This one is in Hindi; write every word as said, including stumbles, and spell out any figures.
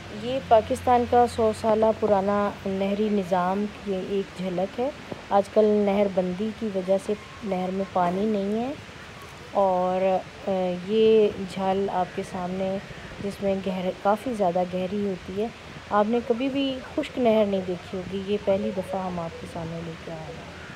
ये पाकिस्तान का सौ साल पुराना नहरी निज़ाम की एक झलक है। आजकल नहर बंदी की वजह से नहर में पानी नहीं है और ये झील आपके सामने जिसमें गहर काफ़ी ज़्यादा गहरी होती है। आपने कभी भी खुश्क नहर नहीं देखी होगी, ये पहली दफ़ा हम आपके सामने लेके आ रहे हैं।